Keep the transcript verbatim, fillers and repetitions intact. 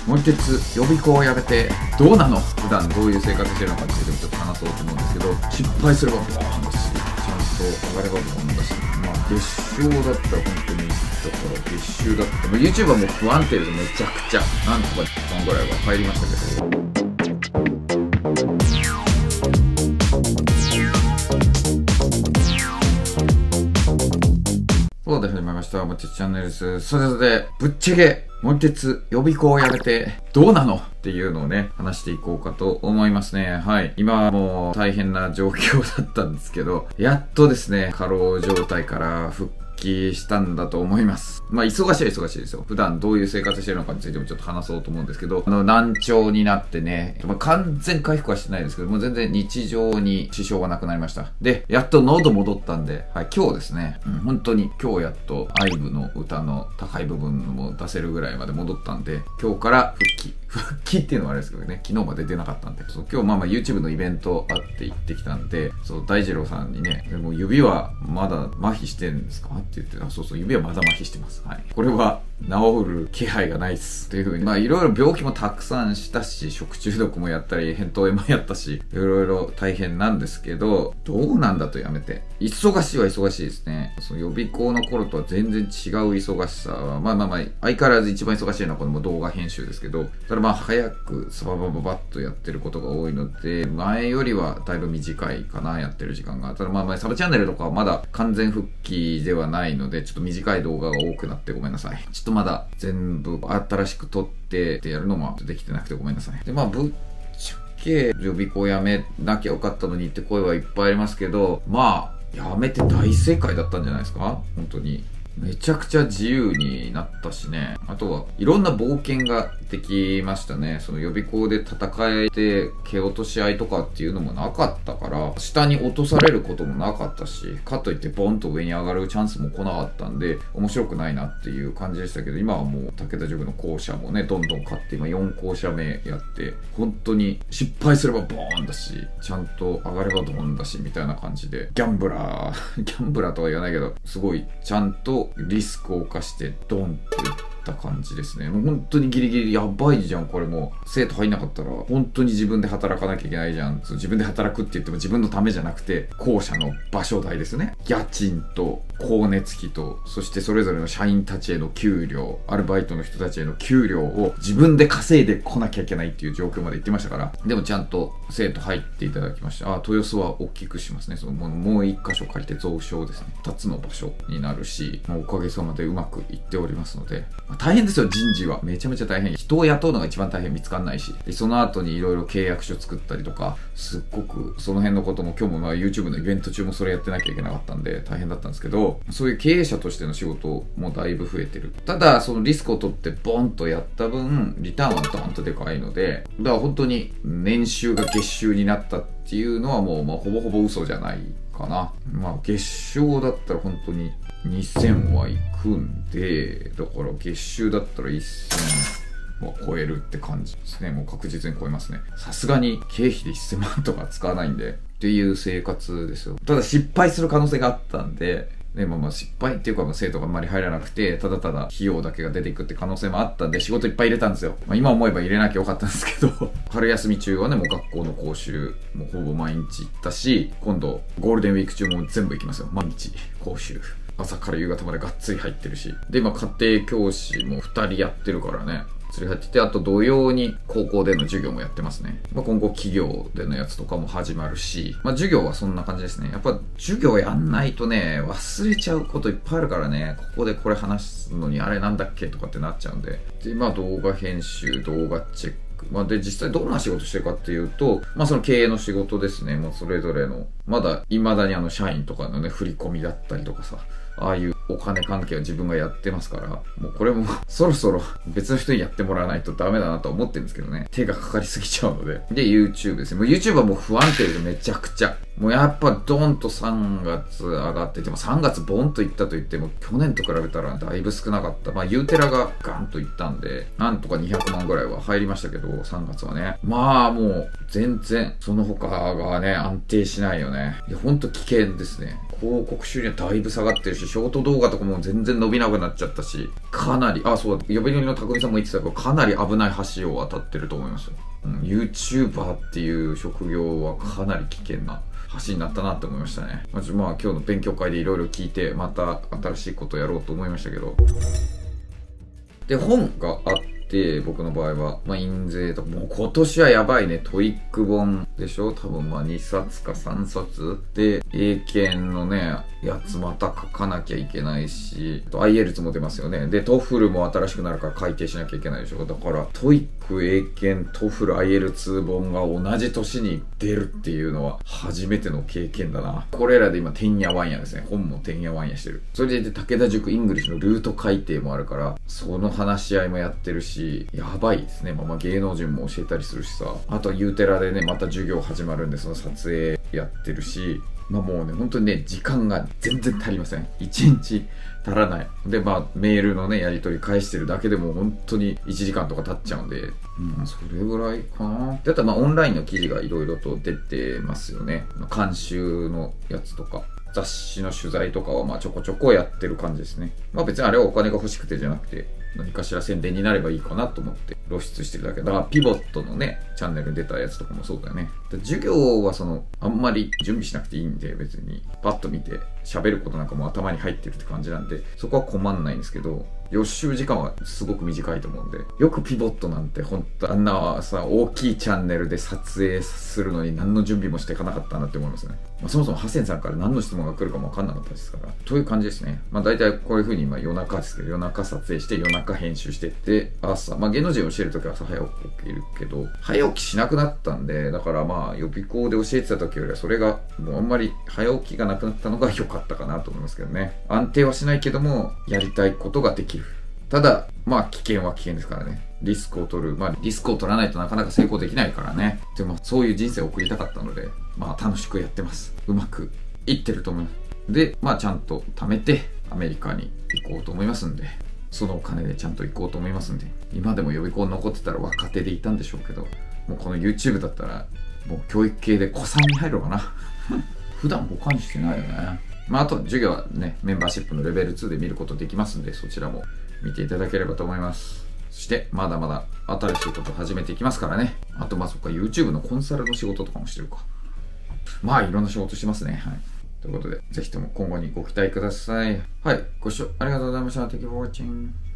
森鉄予備校をやめてどうなの、普段どういう生活してるのかについてもちょっと話そうと思うんですけど、失敗すればボーンだし、ちゃんと上がればボーンだし、まあ月賞だったら本当に、だから月収だった、まあ、YouTube はもう不安定です。めちゃくちゃなんとかいちまんぐらいは入りましたけど、そうで始まりました。もちチャンネルです。それで、ぶっちゃけ、森鉄予備校をやめて、どうなのっていうのをね、話していこうかと思いますね。はい。今はもう大変な状況だったんですけど、やっとですね、過労状態から復帰したんだと思います。まあ、忙しいは忙しいですよ。普段どういう生活してるのかについてもちょっと話そうと思うんですけど、あの、難聴になってね、まあ、完全回復はしてないですけど、もう全然日常に支障はなくなりました。で、やっと喉戻ったんで、はい、今日ですね、うん、本当に今日やっとアイブの歌の高い部分も出せるぐらいまで戻ったんで、今日から復帰。復帰っていうのはあれですけどね、昨日まで出なかったんで、そう今日まあまあ YouTube のイベントあって行ってきたんで、そう、大二郎さんにね、でも指はまだ麻痺してるんですかって言って、あ、そうそう、指はまだ麻痺してます。はい。これは治る気配がないっす。というふうに、まあいろいろ病気もたくさんしたし、食中毒もやったり、扁桃炎もやったし、いろいろ大変なんですけど、どうなんだとやめて。忙しいは忙しいですね。その予備校の頃とは全然違う忙しさは、まあまあまあ、相変わらず一番忙しいのはこの動画編集ですけど、ただまあ早くサババババッとやってることが多いので、前よりはだいぶ短いかな、やってる時間が。ただまあまあサブチャンネルとかはまだ完全復帰ではないので、ちょっと短い動画が多くなってごめんなさい。ちょっとまだ全部新しく撮ってってやるのもできてなくてごめんなさい。で、まあぶっちゃけ予備校やめなきゃよかったのにって声はいっぱいありますけど、まあ、やめて大正解だったんじゃないですか？本当に。めちゃくちゃ自由になったしね。あとはいろんな冒険ができましたね。その予備校で戦えて蹴落とし合いとかっていうのもなかったから、下に落とされることもなかったし、かといってボンと上に上がるチャンスも来なかったんで、面白くないなっていう感じでしたけど、今はもう武田塾の校舎もね、どんどん買って、今よん校舎目やって、本当に失敗すればボーンだし、ちゃんと上がればドーンだし、みたいな感じで、ギャンブラー、ギャンブラーとは言わないけど、すごいちゃんとリスクを冒してドンって打った感じですね。もう本当にギリギリやばいじゃん、これもう。生徒入んなかったら本当に自分で働かなきゃいけないじゃん。そう、自分で働くって言っても自分のためじゃなくて、校舎の場所代ですね。家賃と光熱費と、そしてそれぞれの社員たちへの給料、アルバイトの人たちへの給料を自分で稼いでこなきゃいけないっていう状況まで言ってましたから。でもちゃんと生徒入っていただきました。あ、豊洲は大きくしますね。そのもう一箇所借りて増床ですね。二つの場所になるし、もうおかげさまでうまくいっておりますので、まあ、大変ですよ、人事は。めちゃめちゃ大変。人を雇うのが一番大変、見つかんないし。で、その後にいろいろ契約書作ったりとか、すっごくその辺のことも今日もまあ YouTube のイベント中もそれやってなきゃいけなかったんで大変だったんですけど、そういう経営者としての仕事もだいぶ増えてる。ただ、そのリスクを取ってボンとやった分、リターンはドーンとでかいので、だから本当に年収が月収になったっていうのはもう、まあ、ほぼほぼ嘘じゃないかな。まあ、月賞だったら本当ににせんはいくんで、だから月収だったらせんは超えるって感じですね。もう確実に超えますね。さすがに経費でせんまんとか使わないんで、っていう生活ですよ。ただ失敗する可能性があったんで、でもまあ失敗っていうかもう生徒があんまり入らなくて、ただただ費用だけが出ていくって可能性もあったんで、仕事いっぱい入れたんですよ。まあ今思えば入れなきゃよかったんですけど、春休み中はね、もう学校の講習、もうほぼ毎日行ったし、今度ゴールデンウィーク中も全部行きますよ。毎日講習。朝から夕方までがっつり入ってるし。で、今家庭教師もふたりやってるからね。それ入ってて、あと土曜に高校での授業もやってますね。まあ、今後企業でのやつとかも始まるし、まあ、授業はそんな感じですね。やっぱ授業やんないとね、忘れちゃうこといっぱいあるからね、ここでこれ話すのにあれなんだっけとかってなっちゃうんで。で、まあ動画編集、動画チェック。まあ、で、実際どんな仕事してるかっていうと、まあその経営の仕事ですね。もうそれぞれの、まだ未だにあの社員とかのね、振り込みだったりとかさ、ああいうお金関係は自分がやってますから、もうこれもそろそろ別の人にやってもらわないとダメだなとは思ってるんですけどね。手がかかりすぎちゃうので。で、YouTube ですね。もう YouTube はもう不安定でめちゃくちゃ。 もうやっぱドンとさんがつ上がってても、さんがつボンといったと言っても、去年と比べたらだいぶ少なかった。まあ、ユーテラがガンといったんで、なんとかにひゃくまんぐらいは入りましたけど、さんがつはね。まあ、もう、全然、その他がね、安定しないよね。いや、ほんと危険ですね。広告収入はだいぶ下がってるし、ショート動画とかも全然伸びなくなっちゃったし、かなり、あ、そうだ、呼び乗りの匠さんも言ってたけど、かなり危ない橋を渡ってると思いますよ。うん、YouTuber っていう職業はかなり危険な橋になったなって思いましたね。まあ、まあ、今日の勉強会でいろいろ聞いて、また新しいことやろうと思いましたけど。で、本があって、僕の場合は、まあ、印税とか、もう今年はやばいね。トイック本でしょ多分まあにさつかさんさつで、英検のね、やつまた書かなきゃいけないし、アイエルツ も出ますよね。で、トフルも新しくなるから改定しなきゃいけないでしょ。だから、トイック、英検、トフル、アイエルツ 本が同じ年に出るっていうのは初めての経験だな。これらで今、てんやわんやですね。本もてんやわんやしてる。それで、武田塾イングリッシュのルート改定もあるから、その話し合いもやってるし、やばいですね。まあ、まあ芸能人も教えたりするしさ。あとはユーテラでね、また授業始まるんで、その撮影やってるし、まあもうね、本当にね、時間が全然足りません。一日足らない。で、まあ、メールのね、やり取り返してるだけでも本当にいちじかんとか経っちゃうんで、うん、それぐらいかな。で、あとはまあ、オンラインの記事がいろいろと出てますよね。監修のやつとか。雑誌の取材とかはまあちょこちょこやってる感じですね。まあ別にあれはお金が欲しくてじゃなくて、何かしら宣伝になればいいかなと思って露出してるだけだから、ピボットのね、チャンネルに出たやつとかもそうだよね。で授業はその、あんまり準備しなくていいんで、別にパッと見て喋ることなんかも頭に入ってるって感じなんで、そこは困んないんですけど、予習時間はすごく短いと思うんで、よくピボットなんてほんとあんなさ、大きいチャンネルで撮影するのに何の準備もしていかなかったなって思いますね。まあ、そもそもハセンさんから何の質問が来るかもわかんなかったですから、という感じですね。まあ大体こういう風に今夜中ですけど、夜中撮影して夜中編集してって、朝、まあ芸能人を教えるときは朝早く起きるけど、早起きしなくなったんで、だからまあ予備校で教えてた時よりはそれがもうあんまり早起きがなくなったのが良かったかなと思いますけどね。安定はしないけども、やりたいことができる。ただ、まあ危険は危険ですからね。リスクを取る。まあリスクを取らないとなかなか成功できないからね。でもそういう人生を送りたかったので、まあ楽しくやってます。うまくいってると思います。で、まあちゃんと貯めてアメリカに行こうと思いますんで、そのお金でちゃんと行こうと思いますんで、今でも予備校残ってたら若手でいたんでしょうけど、もうこの YouTube だったら、もう教育系で古参に入るのかな。普段保管してないよね。まああと授業はね、メンバーシップのレベルツーで見ることできますんで、そちらも見ていただければと思います。そして、まだまだ新しいこと始めていきますからね。あと、まあそっか、YouTube のコンサルの仕事とかもしてるか。まあいろんな仕事してますね。はい。ということで、ぜひとも今後にご期待ください。はい。ご視聴ありがとうございました。Thank you for watching.